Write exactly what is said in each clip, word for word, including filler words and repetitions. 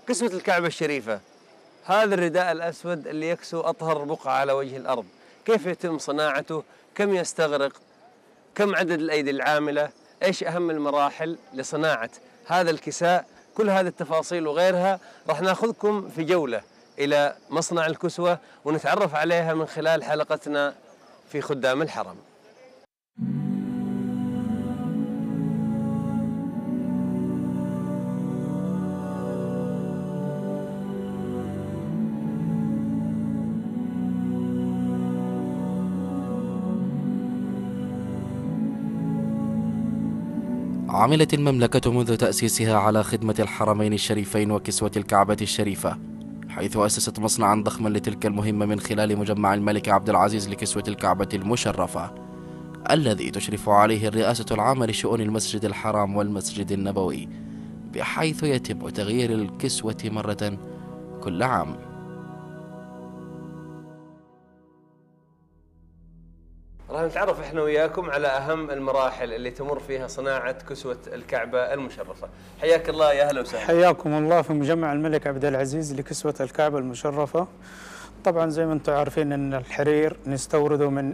كسوة الكعبة الشريفة، هذا الرداء الأسود اللي يكسو أطهر بقعة على وجه الأرض، كيف يتم صناعته؟ كم يستغرق؟ كم عدد الأيدي العاملة؟ إيش أهم المراحل لصناعة هذا الكساء؟ كل هذه التفاصيل وغيرها راح ناخذكم في جولة إلى مصنع الكسوة ونتعرف عليها من خلال حلقتنا في خدام الحرم. عملت المملكة منذ تأسيسها على خدمة الحرمين الشريفين وكسوة الكعبة الشريفة، حيث أسست مصنعا ضخما لتلك المهمة من خلال مجمع الملك عبد العزيز لكسوة الكعبة المشرفة، الذي تشرف عليه الرئاسة العامة لشؤون المسجد الحرام والمسجد النبوي، بحيث يتم تغيير الكسوة مرة كل عام. راح نتعرف احنا وياكم على اهم المراحل اللي تمر فيها صناعة كسوة الكعبة المشرفة. حياك الله، يا اهلا وسهلا. حياكم الله في مجمع الملك عبد العزيز لكسوة الكعبة المشرفة. طبعا زي ما انتم عارفين ان الحرير نستورده من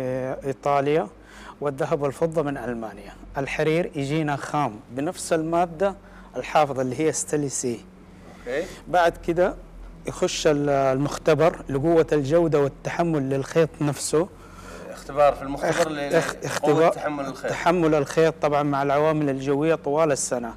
ايطاليا والذهب والفضة من المانيا. الحرير يجينا خام بنفس المادة الحافظة اللي هي ستيلسي. اوكي. بعد كده يخش المختبر لقوة الجودة والتحمل للخيط نفسه. اختبار في المختبر لقوة تحمل الخيط. تحمل الخيط طبعا مع العوامل الجوية طوال السنة.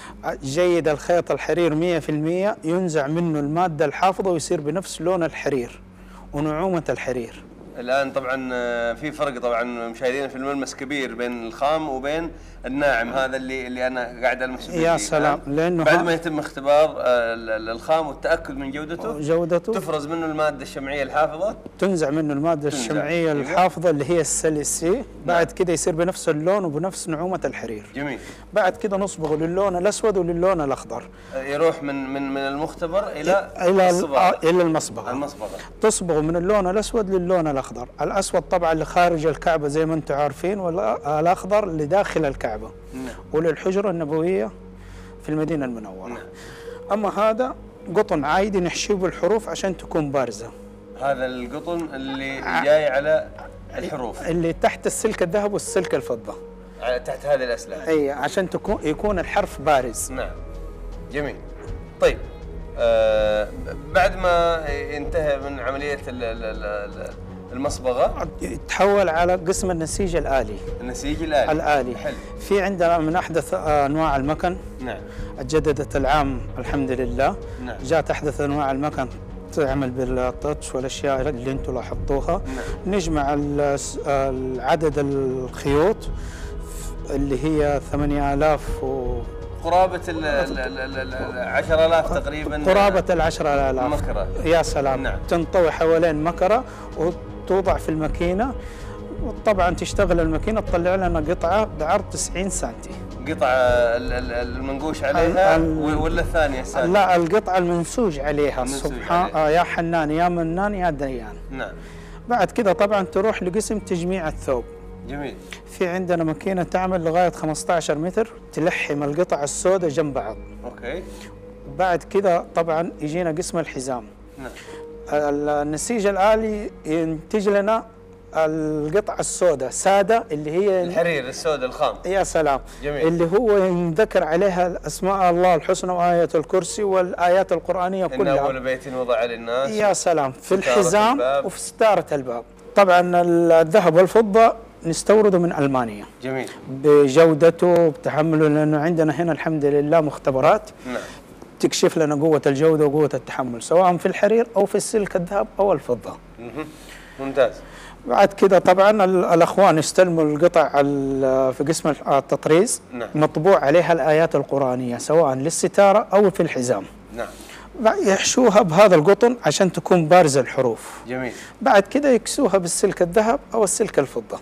جيد الخيط الحرير مئة في المئة، ينزع منه المادة الحافظة ويصير بنفس لون الحرير ونعومة الحرير. الآن طبعا في فرق طبعا مشاهدينا في الملمس كبير بين الخام وبين الناعم، هذا اللي اللي أنا قاعد ألمس به. يا سلام، لأنه بعد ما يتم اختبار الخام والتأكد من جودته جودته تفرز منه المادة الشمعية الحافظة، تنزع منه المادة الشمعية الحافظة اللي هي السيليسي. بعد كده يصير بنفس اللون وبنفس نعومة الحرير. جميل. بعد كده نصبغه للون الأسود وللون الأخضر. يروح من من من المختبر إلى إلى الصباغة. إلى المصبغة. المصبغة تصبغه من اللون الأسود للون الأخضر. الأسود طبعا اللي خارج الكعبة زي ما أنتم عارفين، والأخضر لداخل الكعبة. نعم. وللحجرة النبوية في المدينة المنورة. نعم. أما هذا قطن عادي نحشيه بالحروف عشان تكون بارزة. هذا القطن اللي جاي على الحروف اللي تحت السلك الذهب والسلك الفضة، تحت هذه الأسلاك. أي عشان تكون يكون الحرف بارز. نعم. جميل. طيب آه بعد ما ينتهي من عملية ال ال ال المصبغة يتحول على قسم النسيج الآلي. النسيج الآلي. الآلي. حلو. في عندنا من أحدث أنواع المكن. نعم. اتجددت العام الحمد لله. نعم. جاءت أحدث أنواع المكن تعمل بالتاتش والأشياء اللي أنتم لاحظتوها. نعم. نجمع عدد الخيوط اللي هي ثمانية آلاف و قرابة ال عشرة آلاف تقريبا. قرابة ال عشرة آلاف مكرة. يا سلام. نعم. تنطوي حوالين مكرة وتوضع في الماكينة، وطبعا تشتغل الماكينة تطلع لنا قطعة بعرض تسعين سنتي. قطعة المنقوش عليها ولا الثانية الثانية؟ لا، القطعة المنسوج عليها. سبحان آه يا حنان يا منان يا ديان. نعم. بعد كده طبعا تروح لقسم تجميع الثوب. جميل. في عندنا ماكينة تعمل لغاية خمسة عشر متر، تلحم القطع السوداء جنب بعض. اوكي. بعد كده طبعا يجينا قسم الحزام. نعم. النسيج الآلي ينتج لنا القطعة السوداء سادة اللي هي الحرير السوداء الخام. يا سلام. جميل. اللي هو ينذكر عليها اسماء الله الحسنى وآية الكرسي والآيات القرآنية كلها. إن أول بيت وضع للناس. يا سلام. في الحزام وفي ستارة الباب. طبعا الذهب والفضة نستورده من ألمانيا. جميل. بجودته بتحمله، لأنه عندنا هنا الحمد لله مختبرات. نعم. تكشف لنا قوة الجودة وقوة التحمل سواء في الحرير أو في السلك الذهب أو الفضة. ممتاز. بعد كده طبعا الأخوان يستلموا القطع في قسم التطريز. نعم. مطبوع عليها الآيات القرآنية سواء للستارة أو في الحزام. نعم. يحشوها بهذا القطن عشان تكون بارزة الحروف. جميل. بعد كده يكسوها بالسلك الذهب أو السلك الفضة.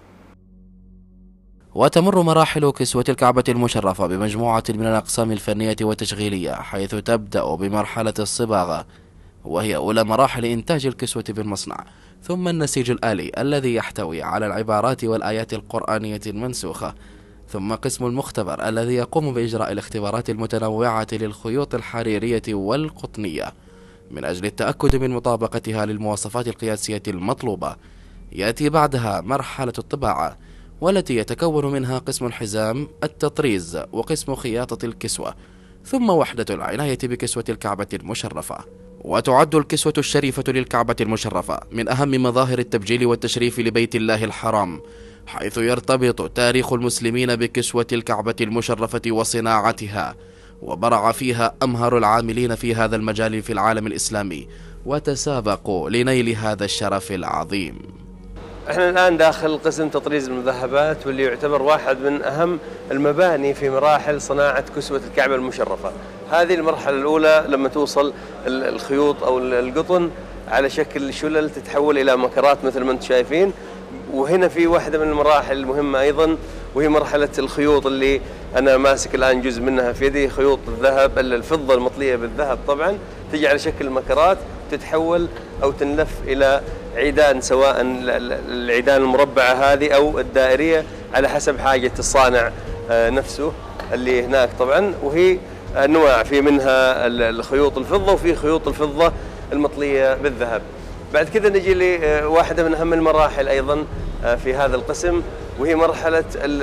وتمر مراحل كسوة الكعبة المشرفة بمجموعة من الأقسام الفنية والتشغيلية، حيث تبدأ بمرحلة الصباغة وهي أولى مراحل إنتاج الكسوة بالمصنع، ثم النسيج الآلي الذي يحتوي على العبارات والآيات القرآنية المنسوخة، ثم قسم المختبر الذي يقوم بإجراء الاختبارات المتنوعة للخيوط الحريرية والقطنية من أجل التأكد من مطابقتها للمواصفات القياسية المطلوبة. يأتي بعدها مرحلة الطباعة، والتي يتكون منها قسم الحزام، التطريز، وقسم خياطة الكسوة، ثم وحدة العناية بكسوة الكعبة المشرفة. وتعد الكسوة الشريفة للكعبة المشرفة من أهم مظاهر التبجيل والتشريف لبيت الله الحرام، حيث يرتبط تاريخ المسلمين بكسوة الكعبة المشرفة وصناعتها، وبرع فيها أمهر العاملين في هذا المجال في العالم الإسلامي، وتسابقوا لنيل هذا الشرف العظيم. احنا الآن داخل قسم تطريز المذهبات، واللي يعتبر واحد من أهم المباني في مراحل صناعة كسوة الكعبة المشرفة. هذه المرحلة الأولى لما توصل الخيوط أو القطن على شكل شلل تتحول إلى مكرات مثل ما أنتم شايفين. وهنا في واحدة من المراحل المهمة أيضا، وهي مرحلة الخيوط اللي أنا ماسك الآن جزء منها في يدي، خيوط الذهب الفضة المطلية بالذهب طبعا، تجي على شكل مكرات تتحول أو تنلف إلى عيدان، سواء العيدان المربعة هذه أو الدائرية على حسب حاجة الصانع نفسه اللي هناك طبعا. وهي أنواع، في منها الخيوط الفضة وفي خيوط الفضة المطلية بالذهب. بعد كذا نجي لواحدة من أهم المراحل أيضا في هذا القسم، وهي مرحلة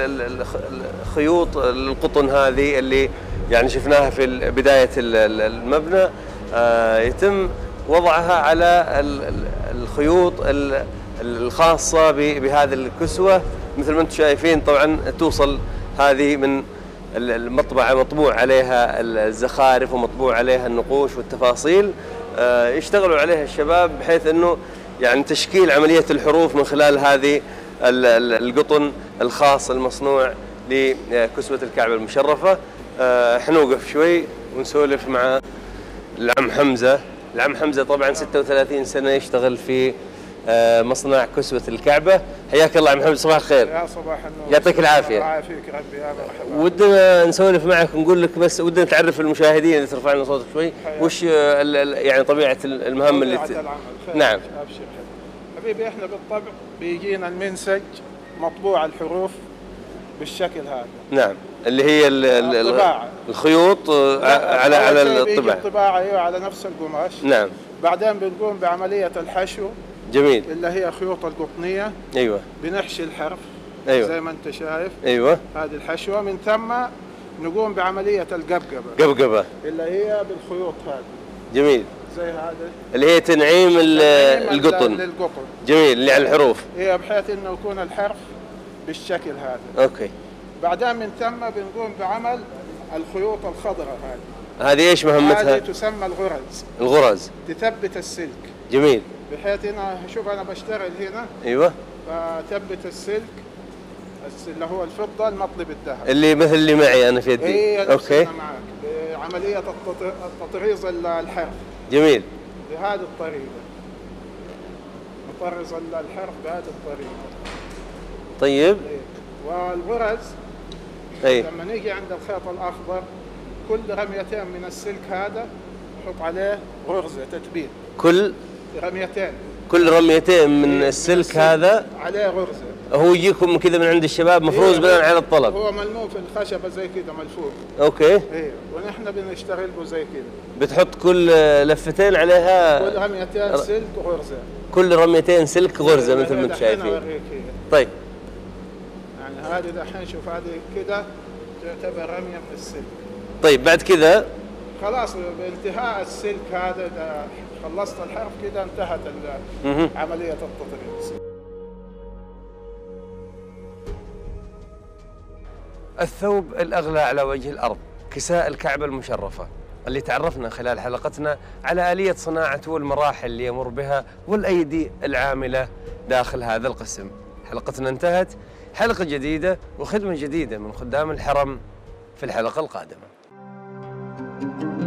الخيوط القطن هذه اللي يعني شفناها في بداية المبنى. يتم وضعها على الخيوط الخاصة بهذه الكسوة مثل ما انتم شايفين. طبعا توصل هذه من المطبعة مطبوع عليها الزخارف ومطبوع عليها النقوش والتفاصيل، يشتغلوا عليها الشباب بحيث انه يعني تشكيل عملية الحروف من خلال هذه القطن الخاص المصنوع لكسوة الكعبة المشرفة. حنوقف شوي ونسولف مع العم حمزة. العم حمزة طبعا ستة وثلاثين سنة يشتغل في مصنع كسوة الكعبة. حياك الله عم حمزة، صباح الخير. يا صباح النور. يعطيك العافية. الله يعافيك ربي، يا مرحبا. ودنا نسولف معك ونقول لك، بس ودنا تعرف المشاهدين اذا ترفع لنا صوتك شوي، وش يعني طبيعة المهام اللي ت... العمل. نعم. ابشر حبيبي، احنا بالطبع بيجينا المنسج مطبوع الحروف بالشكل هذا. نعم، اللي هي الطباعة، الخيوط على على الطباعة. الطباعة ايوه على نفس القماش. نعم. بعدين بنقوم بعملية الحشو. جميل. اللي هي خيوط القطنية. ايوه. بنحشي الحرف. ايوه. زي ما انت شايف. ايوه. هذه الحشوة. من ثم نقوم بعملية القبقبة. قبقبة. اللي هي بالخيوط هذه. جميل. زي هذا. اللي هي تنعيم القطن. للقطن. جميل، اللي على الحروف. هي بحيث انه يكون الحرف بالشكل هذا. اوكي. بعدين من ثم بنقوم بعمل الخيوط الخضراء هذه. هذه ايش مهمتها؟ هذه تسمى الغرز. الغرز. تثبت السلك. جميل. بحيث انا شوف انا بشتغل هنا. ايوه. بثبت السلك اللي هو الفضة المطلي بالذهب. اللي مثل اللي معي انا في يدي. اي اوكي. معك بعملية التطريز الحرف. جميل. بهذه الطريقة. نطرز الحرف بهذه الطريقة. طيب. والغرز أي. لما نيجي عند الخيط الأخضر كل رميتين من السلك هذا نحط عليه غرزة تثبيت. كل رميتين كل رميتين من إيه السلك, السلك هذا عليه غرزة. هو يجيكم كذا من عند الشباب مفروز إيه بناء على الطلب. هو ملموم في الخشبة زي كذا ملفوف. اوكي. ايه ونحن بنشتغل به زي كذا. بتحط كل لفتين عليها كل رميتين سلك غرزة. كل رميتين سلك غرزة مثل ما انتم شايفين. طيب. يعني هذه دحين شوف هذه كذا تعتبر رمية من السلك. طيب بعد كذا خلاص بانتهاء السلك هذا اذا خلصت الحرف كذا انتهت عملية التطريز. الثوب الأغلى على وجه الأرض، كساء الكعبة المشرفة، اللي تعرفنا خلال حلقتنا على آلية صناعته والمراحل اللي يمر بها والأيدي العاملة داخل هذا القسم. حلقتنا انتهت، حلقة جديدة وخدمة جديدة من خدام الحرم في الحلقة القادمة.